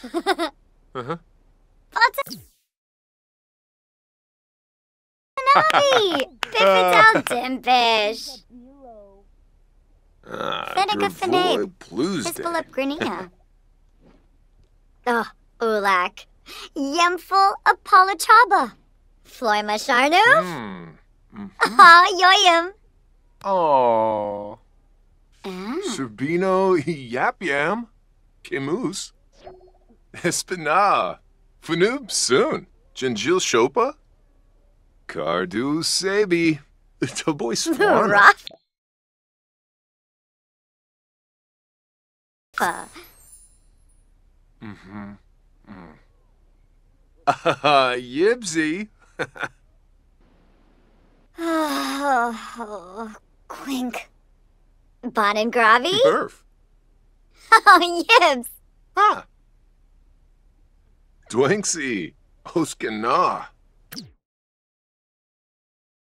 Uh-huh. Panavi! Pipitao Dimpish! Fenica Dravoy Finade! Ploosday. Hispalip Grania! Oh, Ulak! Yemful Apolachaba! Floima Sharnu! Ah, Yoyim! Oh. Ah. Sabino Yap Yam. Kimus. Espina. Fanub soon. Janjil Shopa. Cardu Sebi. Toboy Swana. Rafa! Yibsy. Oh, Quink. Bon and Gravi? Perf. Oh, Yibs! Ah. Dwanksy. Oskana.